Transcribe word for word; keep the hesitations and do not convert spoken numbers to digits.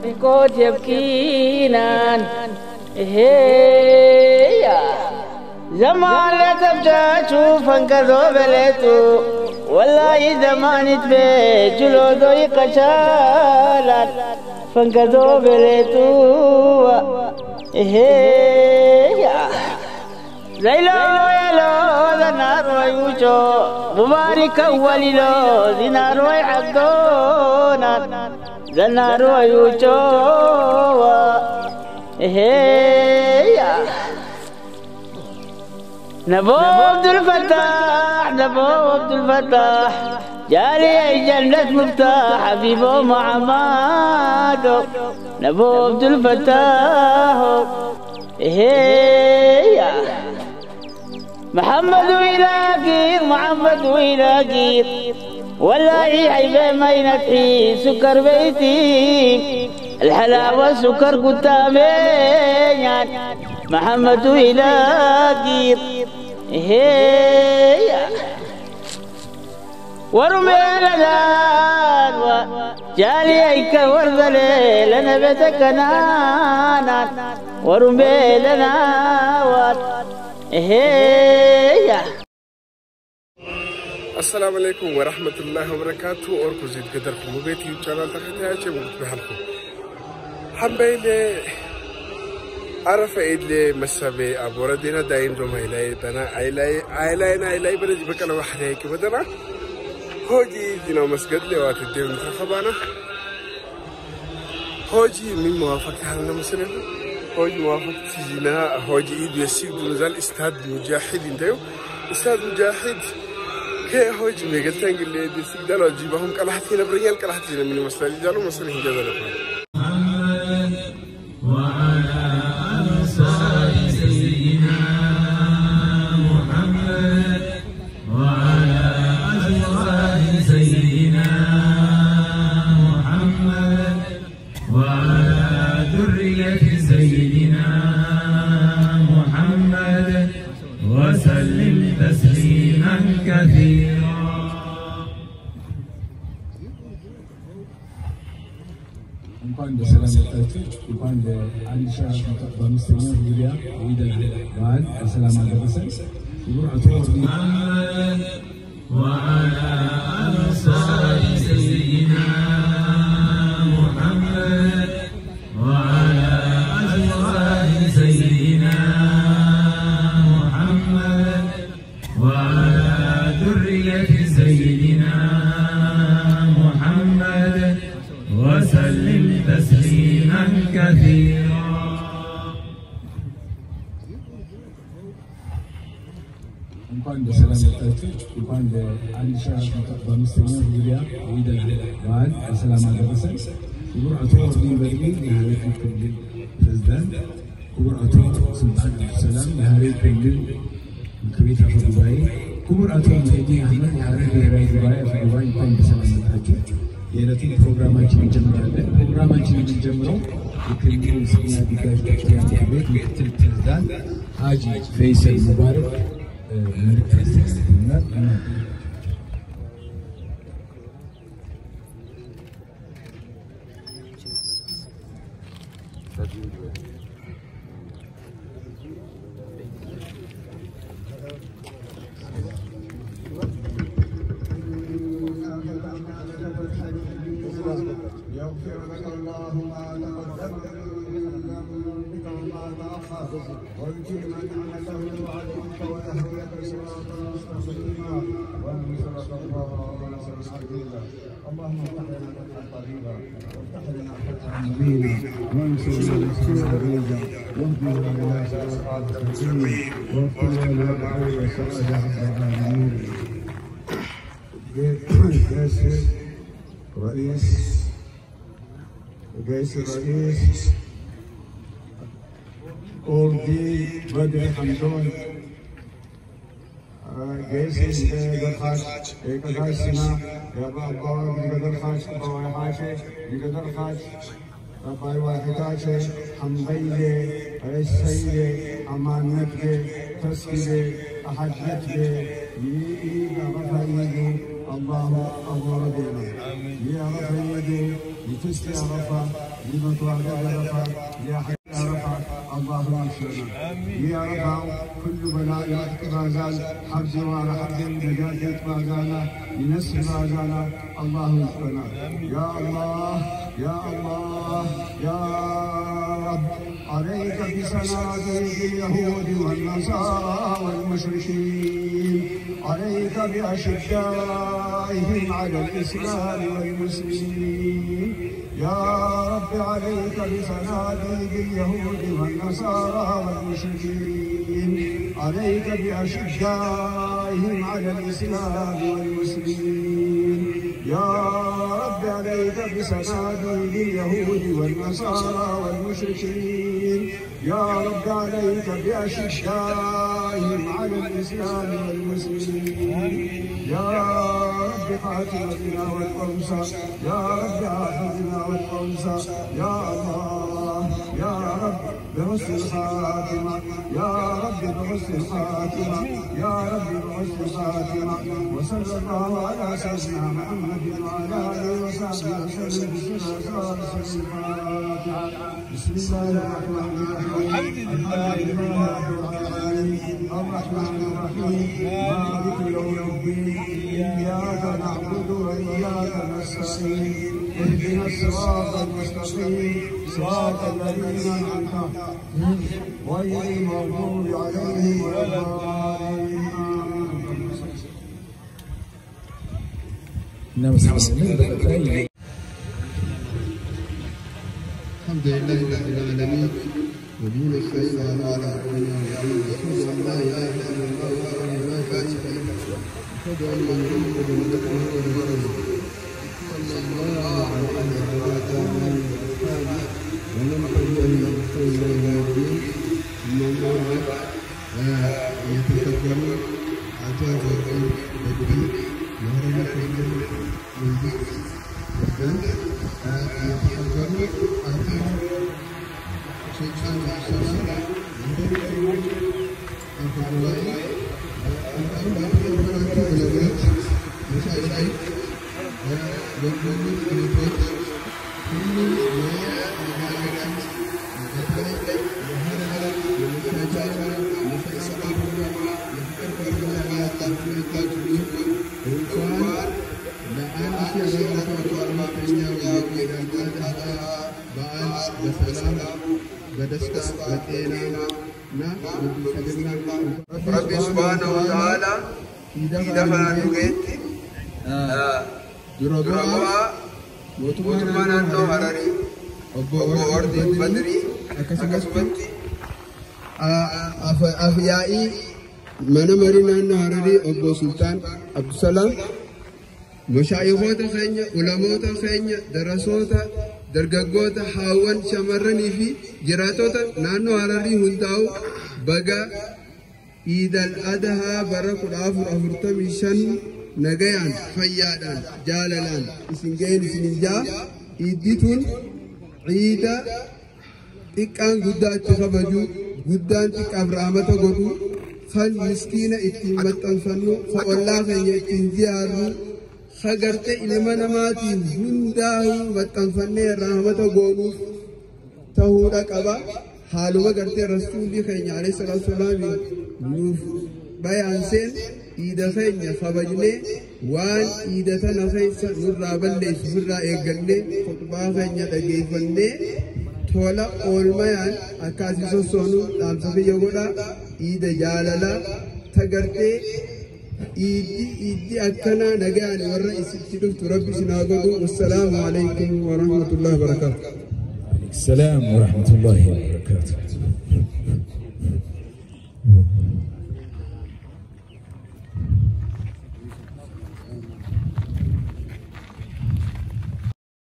بكوت يبكينا هي زمان لا تبدا تشوف انقذوا بليتو والله زمان تبي جلودو يقشالات فانقذوا بليتو هي زيلو يلو ذنار ويوشو مبارك أولي لو ذنار ويحقونا ذنار ويوشو هي نبو عبد الفتاح نبو عبد الفتاح جاري جنة مفتاح حبيبه محمد نبو عبد الفتاح هي محمد ويلاقير محمد ويلاقير والله حيبه ما ينتحي سكر بيتي الحلاوة سكر قدامي محمد ويلاقير هي ورمي لدان جالي ايك ورذلي لنا بيتك نانا ورمي لنا هي السلام عليكم ورحمة الله وبركاته أوركو زيد قدركم وبيتي وشانال تحتاجي وقت بحلكم حنبيلي عرف إيدلي مسابي أبورا دينا داين روم هيلاي تانا عيلاي عيلاي عيلاي برجي بكنا وحريك بدنا هوجي دينا مسجد لي واتدي متخبانا هوجي من موافق حالنا مسلم هوجي موافق تجينا هوجي إيد يسيق بنزال استاد مجاهد انتيو استاد مجاهد كي هوجي ميقل تنقل لي دي سيقدانو جيبهم كالحتين بريال كالحتين من مسلم جالو مسلم هجازة لفهم وعلى أنصار سيدنا محمد وعلى أزواج سيدنا محمد وعلى ذرية سيدنا محمد وسلم تسليما كثيرا. እንኳን በሰላም መጣችሁ እንኳን ለአንድ ሺህ አራት መቶ በአምስተኛው ዙሪያ ኢድ በዓል በሰላም አደረሰን ክቡር አቶ محمد وعلى أنصار سيدنا محمد وعلى أزواج سيدنا محمد وعلى ذرية سيدنا محمد وسلم تسليما كثيرا. እንኳን በሰላም መጣችሁ እንኳን ለአንድ ሺህ አራት መቶ በአምስተኛው ዙሪያ ኢድ በዓል በሰላም አደረሰን ክቡር አቶ ወርዲን በድሪ የሀረሪ ክልል ፕሬዝዳንት ክቡር አቶ ሱልጣን ሰላም የሀረሪ ክልል ምክር ቤት አፈ ጉባኤ ክቡር አቶ ሙሂዲን አህመድ የሀረሪ ብሔራዊ ጉባኤ አፈ ጉባኤ እንኳን በሰላም መጣችሁ። የዕለቱን ፕሮግራማችን እንጀምራለን። ፕሮግራማችን የሚጀምረው የክልሉ እስልምና ጉዳዮች ከፍተኛ ምክር ቤት ምክትል ፕሬዝዳንት ሀጂ ፈይሰል ሙባረክ መልእክት ያስተላልፉልናል። يغفر لك الله ما تقدم من ذنبك وما تأخر ويتم نعمته عليك ويهديك صراطا مستقيما وينصرك الله ونصرا عزيزا. اللهم افتح لنا فتحا قريبا وافتح لنا فتحا مبينا وانصرنا نصرا عزيزا واهدنا الى صراط المستقيم واغفر لنا ولنا سراج رب العالمين. رئيس رئيس الرئيس أولدي بدر حمدون جيس قدر خاش قدر سنا يا بابا قدر خاش بابا حاشي قدر خاش بابا واحداش حمبيلي السيدة أمانتك تسكيلي أحدتك يي بابا الله الله ربنا يا رب يدي لتسقي عرفة لمن توعد عرفة يا حي عرفة الله يشفينا يا رب كل بلاء ما زال حرج وعلى حرج نجاة ما زال لنسر ما زال الله يشفينا يا الله يا الله يا رب عليك بصناديق اليهود والنصارى والمشركين عليك بأشدائهم على الإسلام والمسلمين يا رب عليك بصناديق اليهود والنصارى والمشركين عليك بأشدائهم على الإسلام والمسلمين يا رب عليك بصناديق اليهود والنصارى والمشركين يا رب عليك بأشدائهم على الإسلام والمسلمين يا رب حاكمتنا والقمصة يا رب حاكمتنا والقمصة يا الله يا رب بحسن الخاتمة يا رب بحسن الخاتمة يا رب بحسن الخاتمة وصلى الله على سيدنا محمد وعلى آله وصحبه وسلم بسم الله بسم الله الرحمن الرحيم الحمد لله رب العالمين الرحمن الرحيم مالك يوم الدين إياك نعبد وإياك نستعين اهدنا الصراط المستقيم صراط الذين أنعمت عليهم غير المغضوب عليهم ولا الضالين الحمد لله رب العالمين وبه نستعين على امرنا ونعوذ اشهد ان لا اله الا الله وحده لا شريك له اشهد ان محمدا عبده ورسوله صلى الله عليه وسلم واصحابه ومن تبعهم باحسان الى يوم الدين ثم اما بعد يتفكرون اعتاد الدين والدين وهرم الحجه والدين والدين يتفكرون اعتاد شيخان الشمس يتفكرون الفضلين الأمر بالبركة والبيت مشايخين والمؤمن بالبيت كل ما يعلم يتفكر وهذا يتفكر يتفكر يتفكر لأن شيء الله بعد بسلام بدستا بتينا ربي سبحانه وتعالى إذا فنانوكيت دربا موتمانا نو هراري أبو أردي بدري أكسبتي أفيائي من مرينا نو هراري أبو سلطان عبد السلام مشايخوتا خينيا علماء خينيا دراسوتا درغغوتا حاوان شمرني في جراتوتا نانو هراري هنداو بغا عيد الأضحى برا قرافر أفرتمي شن نغيان فيادان جالالان اسنجين اسنجا عيدتون عيد إكان غدا تخبجو غدان تك أبرامتا غدو خل مسكينة اتمتن فنو فوالله خينيا اتنزيارو خغرت إلما نماتين هنداه وطنفنه رحمة غونوف تهودا قبا حالو غرت رسولي خينيا عليه الصلاة والسلام نوف بيان سين إيدا خينيا خبجني وان إيدا تنا خيسا نرى بلش برا إيقلني خطبا خينيا تجيفني تولا أولميان أكاسي سوسونو تامسفي يغودا إيدا جاللا تغرتي إيدي إيدي أكنا نجاني والرئيس تلوت ربي سناغدو والسلام عليكم ورحمة الله وبركاته. السلام ورحمة الله وبركاته.